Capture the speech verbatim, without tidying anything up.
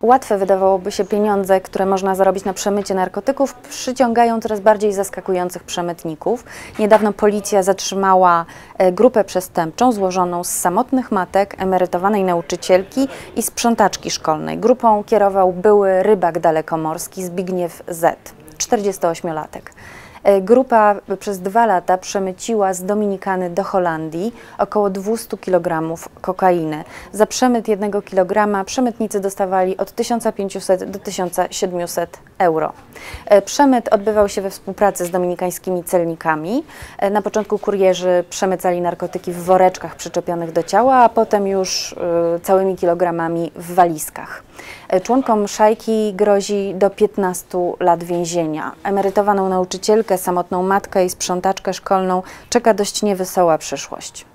Łatwe wydawałoby się pieniądze, które można zarobić na przemycie narkotyków, przyciągają coraz bardziej zaskakujących przemytników. Niedawno policja zatrzymała grupę przestępczą złożoną z samotnych matek, emerytowanej nauczycielki i sprzątaczki szkolnej. Grupą kierował były rybak dalekomorski Zbigniew Z., czterdziestoośmiolatek. Grupa przez dwa lata przemyciła z Dominikany do Holandii około dwieście kilogramów kokainy. Za przemyt jednego kilograma przemytnicy dostawali od tysiąca pięciuset do tysiąca siedmiuset euro. Przemyt odbywał się we współpracy z dominikańskimi celnikami. Na początku kurierzy przemycali narkotyki w woreczkach przyczepionych do ciała, a potem już całymi kilogramami w walizkach. Członkom szajki grozi do piętnastu lat więzienia. Emerytowaną nauczycielkę, samotną matkę i sprzątaczkę szkolną czeka dość niewesoła przyszłość.